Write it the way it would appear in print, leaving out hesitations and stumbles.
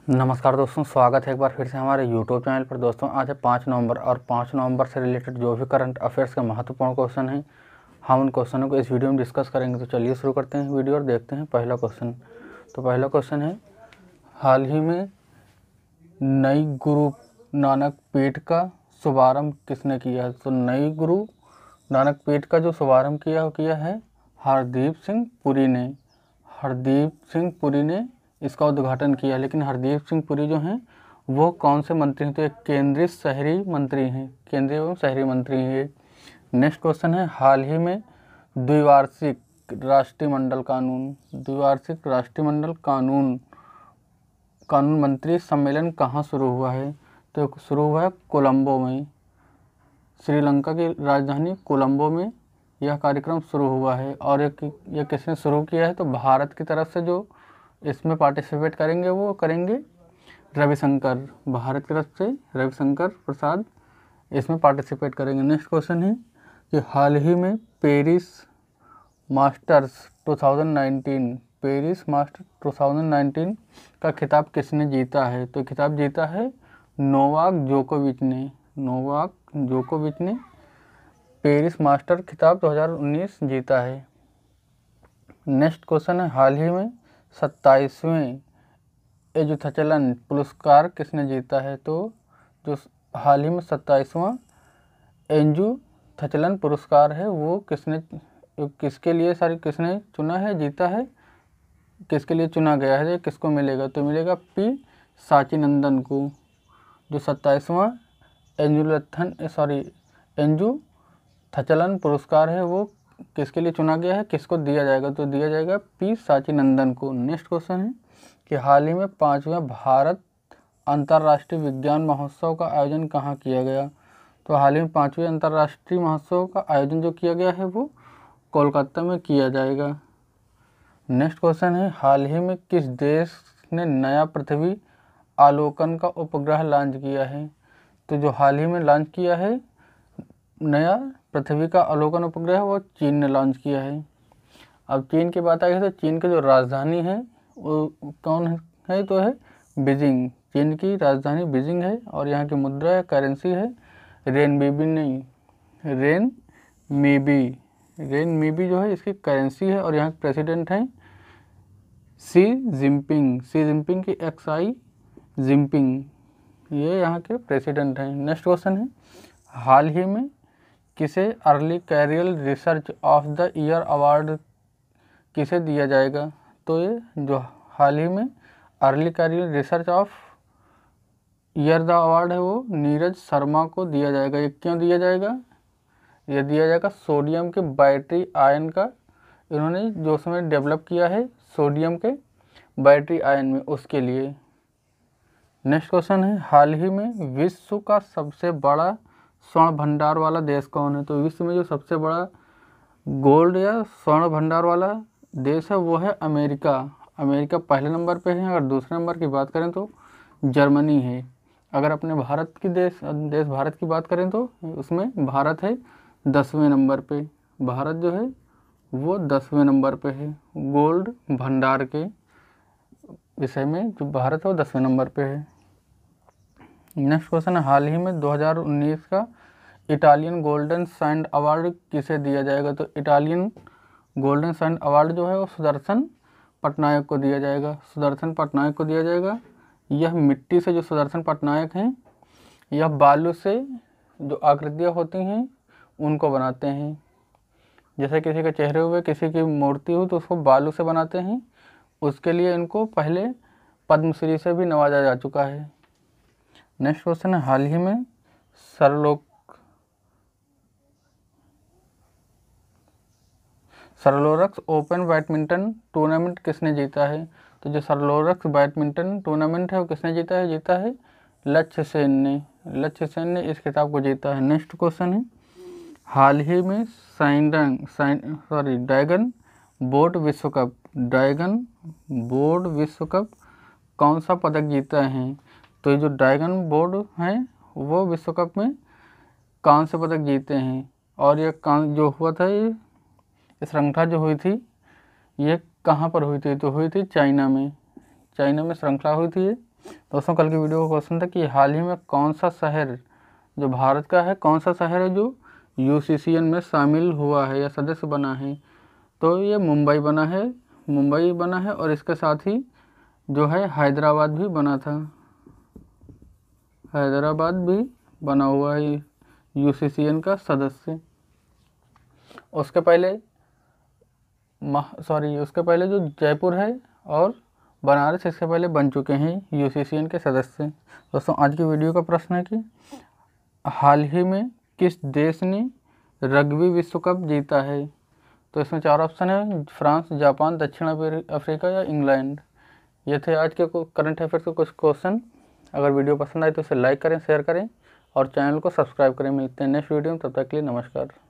नमस्कार दोस्तों, स्वागत है एक बार फिर से हमारे YouTube चैनल पर। दोस्तों आज है 5 नवंबर और 5 नवंबर से रिलेटेड जो भी करंट अफेयर्स के महत्वपूर्ण क्वेश्चन हैं, हम उन क्वेश्चनों को इस वीडियो में डिस्कस करेंगे। तो चलिए शुरू करते हैं वीडियो और देखते हैं पहला क्वेश्चन। तो पहला क्वेश्चन है, हाल ही में नई गुरु नानक पीठ का शुभारंभ किसने किया है? तो नई गुरु नानक पीठ का जो शुभारंभ किया है हरदीप सिंह पुरी ने इसका उद्घाटन किया। लेकिन हरदीप सिंह पुरी जो हैं वो कौन से मंत्री हैं? तो एक केंद्रीय एवं शहरी मंत्री हैं। नेक्स्ट क्वेश्चन है, हाल ही में द्विवार्षिक राष्ट्रमंडल कानून मंत्री सम्मेलन कहाँ शुरू हुआ है? तो शुरू हुआ है कोलंबो में, श्रीलंका की राजधानी कोलंबो में यह कार्यक्रम शुरू हुआ है। और यह किसने शुरू किया है? तो भारत की तरफ से जो इसमें पार्टिसिपेट करेंगे वो करेंगे रविशंकर, भारत की तरफ से रविशंकर प्रसाद इसमें पार्टिसिपेट करेंगे। नेक्स्ट क्वेश्चन है कि हाल ही में पेरिस मास्टर्स 2019 का खिताब किसने जीता है? तो खिताब जीता है नोवाक जोकोविच ने पेरिस मास्टर खिताब 2019 जीता है। नेक्स्ट क्वेश्चन है, हाल ही में 27वें एजुथचलन पुरस्कार किसने जीता है? तो जो हाल ही में 27वां एजुथचलन पुरस्कार है वो किसने जीता है, किसके लिए चुना गया है, किसको मिलेगा? तो मिलेगा पी साचीनंदन को। जो 27वां एजुथचलन पुरस्कार है वो किसके लिए चुना गया है, किसको दिया जाएगा? तो दिया जाएगा पी साचीनंदन को। नेक्स्ट क्वेश्चन है कि हाल ही में 5वां भारत अंतर्राष्ट्रीय विज्ञान महोत्सव का आयोजन कहाँ किया गया? तो हाल ही में 5वें अंतर्राष्ट्रीय महोत्सव का आयोजन जो किया गया है वो कोलकाता में किया जाएगा। नेक्स्ट क्वेश्चन है, हाल ही में किस देश ने नया पृथ्वी आलोकन का उपग्रह लॉन्च किया है? तो जो हाल ही में लॉन्च किया है नया पृथ्वी का अवलोकन उपग्रह वो चीन ने लॉन्च किया है। अब चीन की बात आई तो चीन की जो राजधानी है वो कौन है? तो है बीजिंग। चीन की राजधानी बीजिंग है और यहाँ की मुद्रा या करेंसी है रेनमीबी जो है इसकी करेंसी है। और यहाँ के प्रेसिडेंट हैं शी जिनपिंग की XI जिनपिंग, ये यहाँ के प्रेसिडेंट हैं। नेक्स्ट क्वेश्चन है, हाल ही में किसे early career research of the year award किसे दिया जाएगा? तो ये जो हाल ही में early career research of year the award है वो नीरज शर्मा को दिया जाएगा। ये क्यों दिया जाएगा? ये दिया जाएगा सोडियम के बैटरी आयन का, इन्होंने जो उसमें डेवलप किया है सोडियम के बैटरी आयन में, उसके लिए। नेक्स्ट क्वेश्चन है, हाल ही में विश्व का सबसे बड़ा स्वर्ण भंडार वाला देश कौन है? तो विश्व में जो सबसे बड़ा गोल्ड या स्वर्ण भंडार वाला देश है वो है अमेरिका पहले नंबर पे है। अगर दूसरे नंबर की बात करें तो जर्मनी है। अगर अपने भारत की बात करें तो उसमें भारत है 10वें नंबर पे। भारत जो है वो 10वें नंबर पे है गोल्ड भंडार के विषय में, जो भारत है वो 10वें नंबर पे है। नेक्स्ट क्वेश्चन है, हाल ही में 2019 का इटालियन गोल्डन सैंड अवार्ड किसे दिया जाएगा? तो इटालियन गोल्डन सैंड अवार्ड जो है वो सुदर्शन पटनायक को दिया जाएगा। यह मिट्टी से जो सुदर्शन पटनायक हैं यह बालू से जो आकृतियाँ होती हैं उनको बनाते हैं। जैसे किसी के चेहरे हुए, किसी की मूर्ति हो तो उसको बालू से बनाते हैं। उसके लिए इनको पहले पद्मश्री से भी नवाजा जा चुका है। नेक्स्ट क्वेश्चन है, हाल ही में सरलोरक्स ओपन बैडमिंटन टूर्नामेंट किसने जीता है? तो जो सरलोरक्स बैडमिंटन टूर्नामेंट है वो किसने जीता है लक्ष्य सेन ने इस खिताब को जीता है। नेक्स्ट क्वेश्चन है, हाल ही में ड्रैगन बोट विश्व कप कौन सा पदक जीता है? तो ये जो ड्रैगन बोर्ड हैं वो विश्व कप में कांस्य पदक जीते हैं। और ये जो हुआ था ये श्रृंखला जो हुई थी ये कहाँ पर हुई थी? तो हुई थी चाइना में श्रृंखला हुई थी। दोस्तों कल की वीडियो का क्वेश्चन था कि हाल ही में कौन सा शहर जो भारत का है, कौन सा शहर है जो यूसीसीएन में शामिल हुआ है या सदस्य बना है। तो ये मुंबई बना है और इसके साथ ही जो है हैदराबाद भी बना था, हैदराबाद भी बना हुआ है यूसीसीएन का सदस्य। उसके पहले जो जयपुर है और बनारस इससे पहले बन चुके हैं यूसीसीएन के सदस्य। दोस्तों आज की वीडियो का प्रश्न है कि हाल ही में किस देश ने रग्बी विश्व कप जीता है। तो इसमें 4 ऑप्शन है, फ्रांस, जापान, दक्षिण अफ्रीका या इंग्लैंड। ये थे आज के करंट अफेयर्स के कुछ क्वेश्चन। अगर वीडियो पसंद आए तो इसे लाइक करें, शेयर करें और चैनल को सब्सक्राइब करें। मिलते हैं नेक्स्ट वीडियो में, तब तक के लिए नमस्कार।